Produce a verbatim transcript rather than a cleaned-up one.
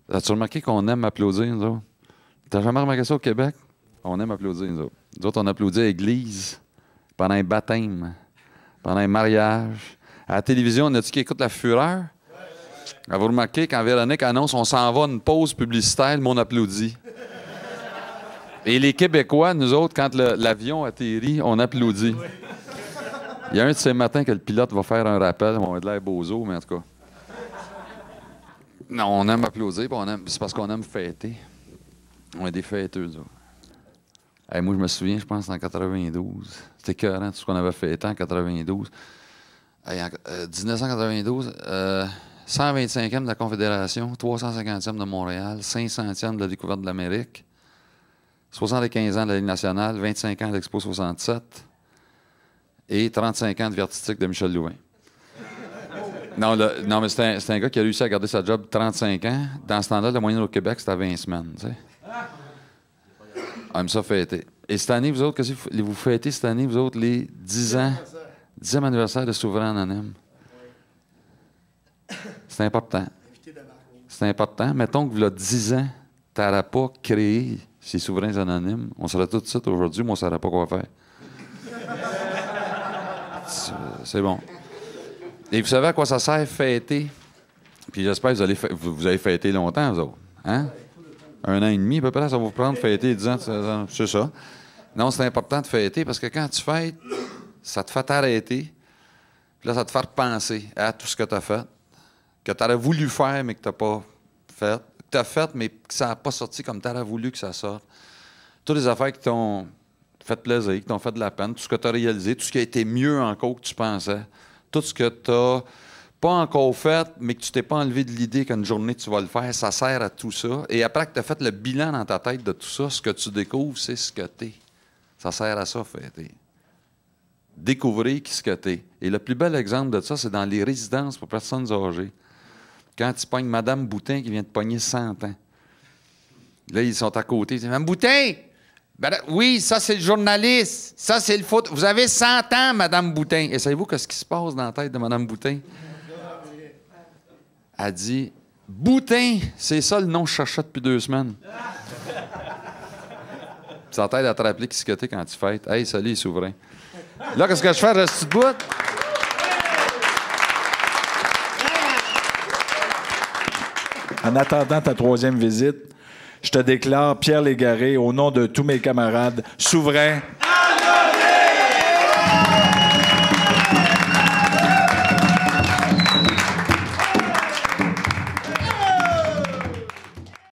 As-tu remarqué qu'on aime applaudir, nous autres? T'as jamais remarqué ça au Québec? On aime applaudir, nous autres. Nous autres, on applaudit à l'église, pendant un baptême, pendant un mariage. À la télévision, on a-tu qui écoute La Fureur? Ouais. Vous remarquez, quand Véronique annonce on s'en va une pause publicitaire, le monde applaudit. Et les Québécois, nous autres, quand l'avion atterrit, on applaudit. Il y a un de ces matins que le pilote va faire un rappel, on va de l'air bozo, mais en tout cas. Non, on aime applaudir, c'est parce qu'on aime fêter. On est des fêteux, ça. Hey, moi, je me souviens, je pense, en quatre-vingt-douze. C'était écœurant, tout ce qu'on avait fêté en quatre-vingt-douze. Hey, en euh, dix-neuf cent quatre-vingt-douze, euh, cent vingt-cinquième de la Confédération, trois cent cinquantième de Montréal, cinq centième de la découverte de l'Amérique, soixante-quinze ans de la Ligue nationale, vingt-cinq ans de l'Expo soixante-sept et trente-cinq ans de Vertistique de Michel Louvain. Non, le, non, mais c'est un, un gars qui a réussi à garder sa job trente-cinq ans. Dans ce temps-là, la moyenne au Québec, c'était vingt semaines. Tu sais. On aime ça fêter. Et cette année, vous autres, qu'est-ce que vous fêtez cette année, vous autres, les dix ans, dixième anniversaire de Souverain Anonyme? C'est important. C'est important. Mettons que, il y a dix ans, tu n'aurais pas créé ces Souverains Anonymes. On serait tout de suite aujourd'hui, mais on ne saurait pas quoi faire. C'est bon. Et vous savez à quoi ça sert fêter? Puis j'espère que vous, allez fa vous, vous avez fêté longtemps, vous autres. Hein? Un an et demi, à peu près, ça va vous prendre fêter dix ans, c'est ça. Non, c'est important de fêter parce que quand tu fêtes, ça te fait t'arrêter. Puis là, ça te fait penser à tout ce que tu as fait, que tu aurais voulu faire, mais que tu n'as pas fait. Que tu as fait, mais que ça n'a pas sorti comme tu aurais voulu que ça sorte. Toutes les affaires qui t'ont fait plaisir, qui t'ont fait de la peine, tout ce que tu as réalisé, tout ce qui a été mieux encore que tu pensais. Tout ce que tu n'as pas encore fait, mais que tu t'es pas enlevé de l'idée qu'une journée tu vas le faire, ça sert à tout ça. Et après que tu as fait le bilan dans ta tête de tout ça, ce que tu découvres, c'est ce que tu es. Ça sert à ça, fêter. Découvrir ce que tu es. Et le plus bel exemple de ça, c'est dans les résidences pour personnes âgées. Quand tu pognes Madame Boutin qui vient de pogner cent ans. Là, ils sont à côté. Ils disent « Madame Boutin! » Ben là, oui, ça, c'est le journaliste. Ça, c'est le faute. Vous avez cent ans, Mme Boutin. Et savez-vous qu'est-ce qui se passe dans la tête de Mme Boutin? Elle dit « Boutin, c'est ça le nom que je cherchais depuis deux semaines. » Ça t'aide à te rappeler qui t'es quand tu fêtes. « Hey, salut, souverain. » Là, qu'est-ce que je fais? Je reste debout? En attendant ta troisième visite, je te déclare, Pierre Légaré, au nom de tous mes camarades, souverain